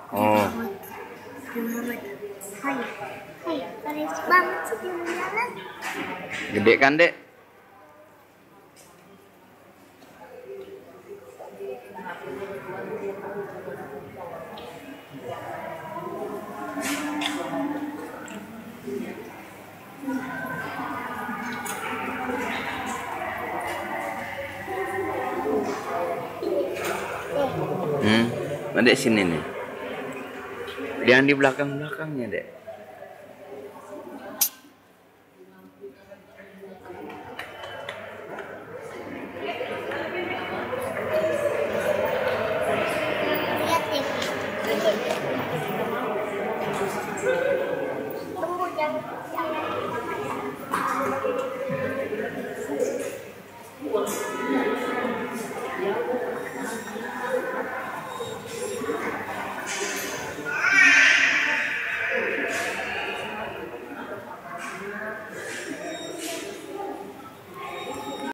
Oh. Muhammad. Hai. Hai, keren banget sih dia jalan. Gede kan, Dek? Dek sini nih. Jangan di belakang-belakangnya, Dek. Lihat nih. Tunggu jangan.